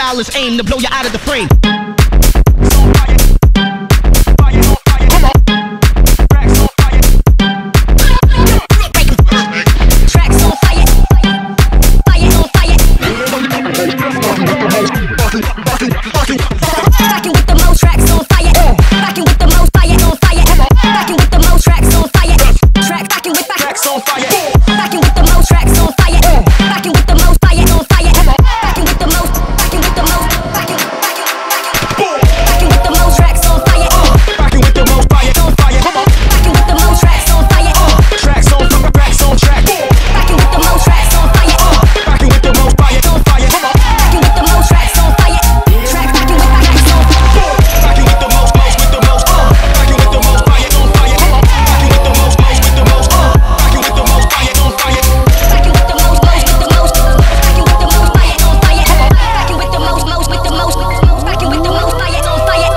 style is aimed to blow you out of the frame. Rockin' with the most tracks on fire. Rockin' with the most fire on fire. Rockin' with the most tracks on fire. Rockin' with tracks on fire. Rockin' with the most tracks on fire. Rockin' with the most fire on fire. Rockin' with the most. Rockin' with the most. Rockin' with the most tracks on fire. Rockin' with the most fire on fire. Rockin' with the most tracks on fire. Tracks on track. Rockin' with the most tracks on fire. Rockin' with the most fire on fire. Rockin' with the most tracks on fire. Track rockin' with the tracks on fire. Rockin' with the most, with the most. Rockin' with the most fire on fire. Rockin' with the most, with the most. Rockin' with the most fire on fire. Rockin' with the most, with the most. Rockin' with the most fire on fire. Rockin' with the most, with the most. Rockin' with the most fire on fire.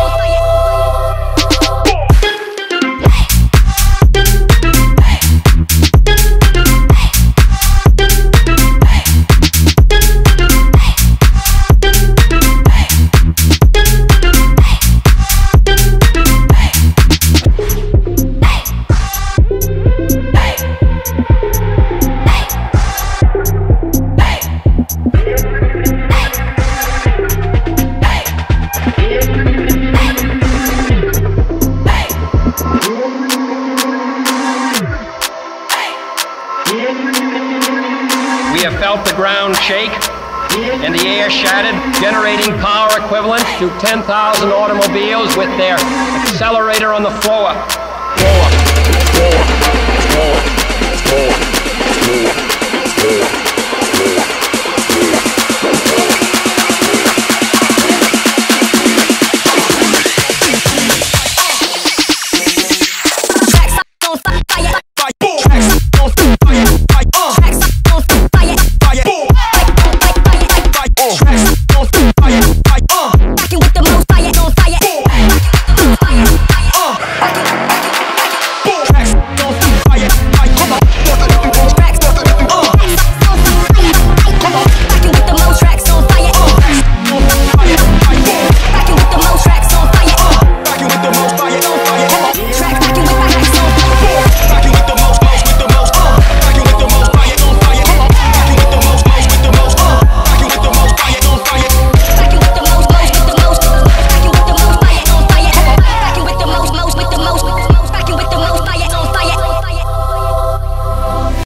We have felt the ground shake and the air shattered, generating power equivalent to 10,000 automobiles with their accelerator on the floor. Floor.